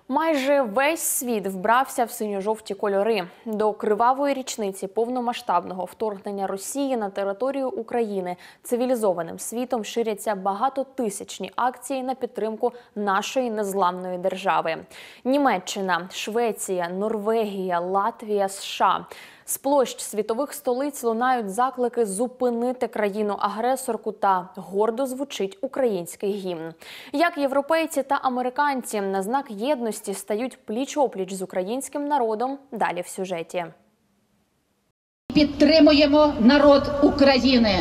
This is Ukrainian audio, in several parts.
Майже весь світ вбрався в синьо-жовті кольори. До кривавої річниці повномасштабного вторгнення Росії на територію України цивілізованим світом ширяться багатотисячні акції на підтримку нашої незламної держави. Німеччина, Швеція, Норвегія, Латвія, США – з площ світових столиць лунають заклики зупинити країну-агресорку та гордо звучить український гімн. Як європейці та американці на знак єдності стають пліч-опліч з українським народом, далі в сюжеті. Підтримуємо народ України.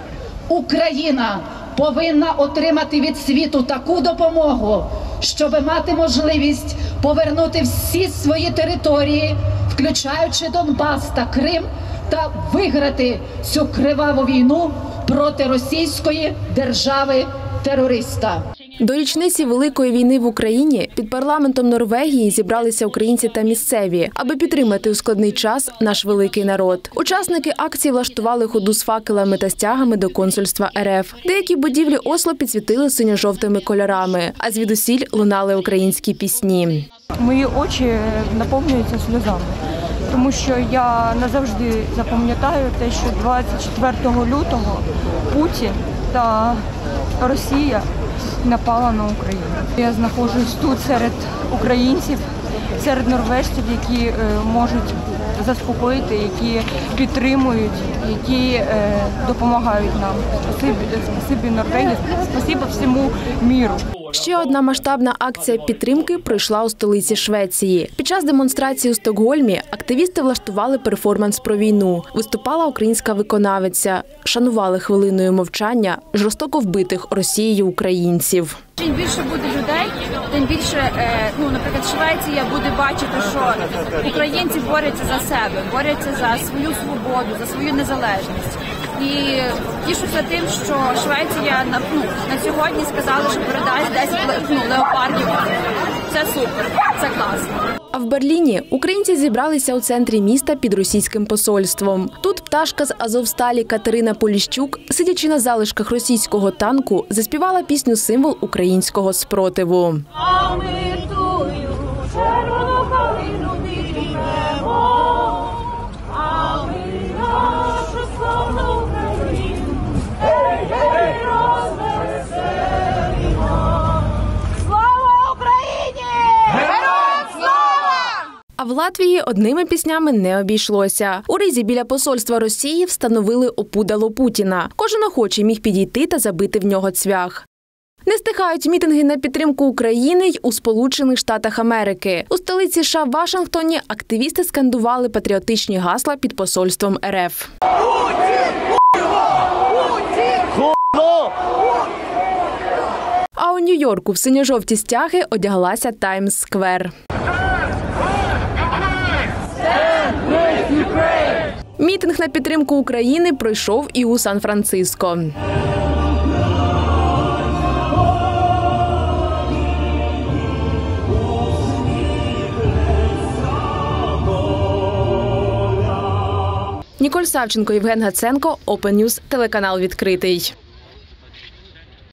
Україна повинна отримати від світу таку допомогу, щоб мати можливість повернути всі свої території, включаючи Донбас та Крим, та виграти цю криваву війну проти російської держави-терориста. До річниці Великої війни в Україні під парламентом Норвегії зібралися українці та місцеві, аби підтримати у складний час наш великий народ. Учасники акції влаштували ходу з факелами та стягами до консульства РФ. Деякі будівлі Осло підсвітили синьо-жовтими кольорами, а звідусіль лунали українські пісні. Мої очі наповнюються сльозами, тому що я назавжди запам'ятаю те, що 24 лютого Путін та Росія напала на Україну. Я знаходжусь тут серед українців, серед норвежців, які можуть заспокоїти, які підтримують, які допомагають нам. Спасибі Норвегії, спасибі всьому міру. Ще одна масштабна акція підтримки пройшла у столиці Швеції. Під час демонстрації у Стокгольмі активісти влаштували перформанс про війну. Виступала українська виконавиця. Шанували хвилиною мовчання жорстоко вбитих Росією українців. Чим більше буде людей, тим більше, наприклад, Швеція буде бачити, що українці борються за себе, борються за свою свободу, за свою незалежність. І тішуся тим, що Швеція на сьогодні сказала, що передасть 10 леопардів. Це супер, це класно. А в Берліні українці зібралися у центрі міста під російським посольством. Тут пташка з Азовсталі Катерина Поліщук, сидячи на залишках російського танку, заспівала пісню-символ українського спротиву. А ми тую червону калину підіймемо, а ми нашу славну Україну, гей, розвеселимо. Слава Україні! Героям слава! А в Латвії одними піснями не обійшлося. У ризі біля посольства Росії встановили опудало Путіна. Кожен охочий міг підійти та забити в нього цвях. Не стихають мітинги на підтримку України й у Сполучених Штатах Америки. У столиці США Вашингтоні активісти скандували патріотичні гасла під посольством РФ. А у Нью-Йорку в синьо-жовті стяги одяглася Таймс-сквер. Мітинг на підтримку України пройшов і у Сан-Франциско. Ніколь Савченко, Євген Гаценко, Open News, телеканал «Відкритий».